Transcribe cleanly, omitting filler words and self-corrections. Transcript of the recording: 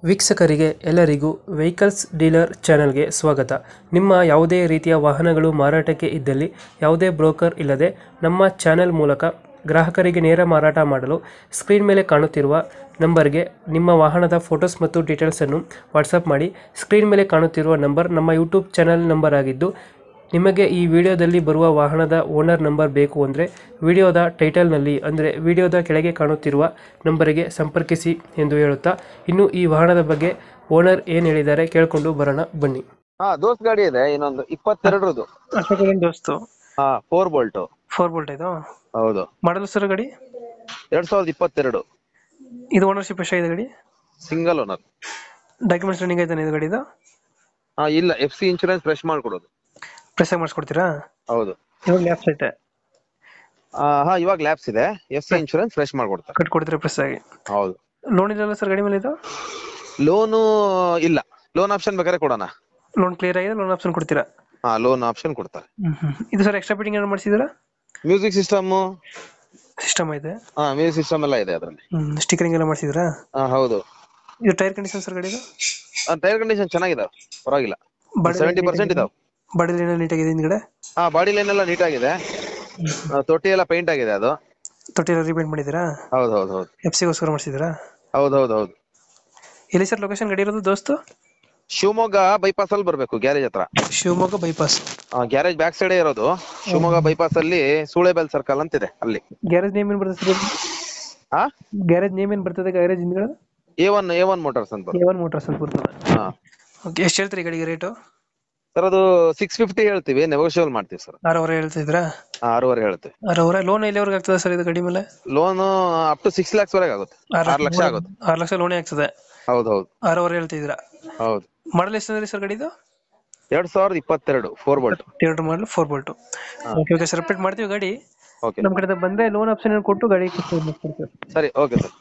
ವೀಕ್ಷಕರಿಗೆ ಎಲ್ಲರಿಗೂ vehicles dealer ಚಾನೆಲ್ಗೆ ಸ್ವಾಗತ. ನಿಮ್ಮ ಯಾವುದೇ ರೀತಿಯ ವಾಹನಗಳು ಮಾರಾಟಕ್ಕೆ ಇದ್ದಲ್ಲಿ ಯಾವುದೇ ಬ್ರೋಕರ್ ಇಲ್ಲದೆ ನಮ್ಮ ಚಾನೆಲ್ ಮೂಲಕ ಗ್ರಾಹಕರಿಗೆ ನೇರ ಮಾರಾಟ ಮಾಡಲು ಸ್ಕ್ರೀನ್ ಮೇಲೆ ಕಾಣುತ್ತಿರುವ ನಂಬರ್ಗೆ ನಿಮ್ಮ ವಾಹನದ ಫೋಟೋಸ್ ಮತ್ತು ಡೀಟೇಲ್ಸನ್ನು ವಾಟ್ಸಪ್ ಮಾಡಿ. ಸ್ಕ್ರೀನ್ ಮೇಲೆ ಕಾಣುತ್ತಿರುವ ನಂಬರ್ ನಮ್ಮ ಯೂಟ್ಯೂಬ್ ಚಾನೆಲ್ ನಂಬರ್ ಆಗಿದ್ದು, ನಿಮಗೆ ಈ ವಿಡಿಯೋದಲ್ಲಿ ಬರುವ ವಾಹನದ ಓನರ್ ನಂಬರ್ ಬೇಕು ಅಂದರೆ ವಿಡಿಯೋದ ಟೈಟಲ್ನಲ್ಲಿ ಅಂದರೆ ವಿಡಿಯೋದ ಕೆಳಗೆ ಕಾಣುತ್ತಿರುವ ನಂಬರಿಗೆ ಸಂಪರ್ಕಿಸಿ ಎಂದು ಹೇಳುತ್ತಾ, ಇನ್ನು ಈ ವಾಹನದ ಬಗ್ಗೆ ಓನರ್ ಏನು ಹೇಳಿದ್ದಾರೆ ಕೇಳಿಕೊಂಡು ಬರೋಣ ಬನ್ನಿ. ದೋಸ್ತ್ ಗಾಡಿ ಇದೆ, ಇನ್ನೊಂದು 22ರದು. ದೋಸ್ತು 4 ಬೋಲ್ಟ್. 4 ವೋಲ್ಟ್ ಇದು. ಹೌದು. ಮಾಡಲ್ ಸರ್ ಗಾಡಿ 2022. ಇದು ಓನರ್ಶಿಪ್ ಎಷ್ಟಾಗಿದೆ ಗಾಡಿ? Single owner. ಡಾಕ್ಯುಮೆಂಟ್ಸ್ ರನ್ನಿಂಗ್ ಆಯ್ತಾನೆ ಇದು ಗಾಡಿದು? ಇಲ್ಲ, FC ಇನ್ಶೂರೆನ್ಸ್ ಫ್ರೆಶ್ ಮಾಡ್ಕೊಡೋದು. ಪ್ರೆಸ್ ಮಾಡಿಸ್ಕೊಡ್ತೀರಾ? ಹೌದು. ಇವಾಗ ಲ್ಯಾಪ್ಸ್ ಐತೆ? ಇವಾಗ ಲ್ಯಾಬ್ಸ್ ಇದೆ. FC ಇನ್ಶೂರೆನ್ಸ್ ಫ್ರೆಶ್ ಮಾಡ್ಕೊಡ್ತಾರೆ. ಕಟ್ಕೊಡ್ತೀರಾ ಪ್ರೆಸ್ ಆಗಿ? ಹೌದು. ಲೋನ್ ಇದೆಯಲ್ಲ ಸರ್ ಗಾಡಿ ಮೇಲೆ ಇದು? ಲೋನು ಇಲ್ಲ, ಲೋನ್ ಆಪ್ಷನ್ ಬೇಕಾದ್ರೆ ಕೊಡೋಣ. ಲೋನ್ ಕ್ಲಿಯರ್ ಆಗಿದೆ, ಲೋನ್ ಆಪ್ಷನ್ ಕೊಡ್ತೀರಾ? ಲೋನ್ ಆಪ್ಷನ್ ಕೊಡ್ತಾರೆ. ಇದು ಸರ್ ಎಕ್ಸ್ಟ್ರಾ ಫಿಟ್ಟಿಂಗ್ ಏನು ಮಾಡಿಸಿದ್ದೀರಾ? ಮ್ಯೂಸಿಕ್ ಸಿಸ್ಟಮ್ ಐತೆ. ಮ್ಯೂಸಿಕ್ ಸಿಸ್ಟಮ್ ಎಲ್ಲ ಇದೆ ಅದರಲ್ಲಿ. ಸ್ಟಿಕರಿಂಗ್ ಎಲ್ಲ ಮಾಡಿಸಿದ್ರಾ? ಹೌದು. ಇದು ಟೈರ್ ಕಂಡೀಷನ್ ಸರ್ ಗಾಡಿದು? ಟೈರ್ ಕಂಡೀಷನ್ ಚೆನ್ನಾಗಿದಾವೆ, ಪರವಾಗಿಲ್ಲ. 70% ಇದಾವೆ. ಬಾಡಿ ಲೈನ್ ನೀಟಾಗಿದೆ ಹಿಂದ್ಗಡೆ? ಬಾಡಿ ಲೈನ್ ಎಲ್ಲ ನೀಟ್ ಆಗಿದೆ. ತೊಟ್ಟಿ ಎಲ್ಲ ಪೇಂಟ್ ಆಗಿದೆ. ಅದು ತೊಟ್ಟಿ ಎಲ್ಲ ರೀಪೇಂಟ್ ಮಾಡಿದ್ದೀರಾ? ಹೌದು ಹೌದು ಹೌದು. FC ಗೋಸ್ಕರ ಮಾಡಿಸಿದ್ದೀರಾ? ಹೌದು ಹೌದು ಹೌದು. ಎಲ್ಲಿ ಸರ್ ಲೊಕೇಶನ್ ಗಾಡಿ ಇರೋದು ದೋಸ್ತು? ಶಿವಮೊಗ್ಗ ಬೈಪಾಸ್ ಅಲ್ಲಿ ಬರ್ಬೇಕು, ಗ್ಯಾರೇಜ್ ಹತ್ರ. Shivamogga bypass? Garage back side ಇರೋದು. ಶಿವಮೊಗ್ಗ ಬೈಪಾಸ್ ಅಲ್ಲಿ ಸೂಳೆಬೆಲ್ ಸರ್ಕಲ್ ಅಂತಿದೆ, ಅಲ್ಲಿ. ಗ್ಯಾರೇಜ್ ನೇಮ್ ಏನ್ ಬರ್ತದೆ? ಗ್ಯಾರೇಜ್ ನೇಮ್ ಏನ್ ಬರ್ತದೆ ಗ್ಯಾರೇಜ್ ಹಿಂದ್ಗಡೆ? A1 ಮೋಟಾರ್ಸ್ ಅಂತ ಬರ್ತದೆ. A1 ಮೋಟಾರ್ಸ್ ಅಂತ ಬರ್ತದೆ. ಓಕೆ, ಎಷ್ಟು ಹೇಳ್ತೀರಿ ಗಾಡಿಗೆ ರೇಟು? ಸರ್ ಅದು 650 ಹೇಳ್ತೀವಿ, ನೆಗೋಷಿಯಬಲ್ ಮಾಡ್ತೀವಿ ಸರ್. 6,500 ಹೇಳ್ತಿದ್ರಾ? 6,500 ಹೇಳ್ತೀವಿ. 6,500. ಲೋನ್ ಎಲ್ಲಿವರೆಗೆ ಆಗ್ತದೆ ಸರ್ ಇದು ಗಾಡಿ ಮೇಲೆ? ಲೋನ್ ಅಪ್ ಟು 6 lakhs ವರೆಗೆ ಆಗುತ್ತೆ. 6 ಲಕ್ಷ ಆಗುತ್ತೆ. 6 ಲಕ್ಷ ಲೋನೇ ಆಗ್ತದೆ? ಹೌದು ಹೌದು. 6,500 ಹೇಳ್ತಿದ್ದೀರಾ? ಹೌದು. ಮಾಡಲ್ ಎಷ್ಟು ಅಂದ್ರೆ ಸರ್ ಗಾಡಿದು? 2022 4 bolt. 2 model 4 bolt. Okay okay sir, repeat ಮಾಡ್ತೀವಿ ಗಾಡಿ. ಓಕೆ, ನಮ್ಮ ಕಡೆ ಬಂದ್ರೆ ಲೋನ್ ಆಪ್ಷನ್ ಕೊಟ್ಟು ಗಾಡಿ ಸರಿ. Okay sir.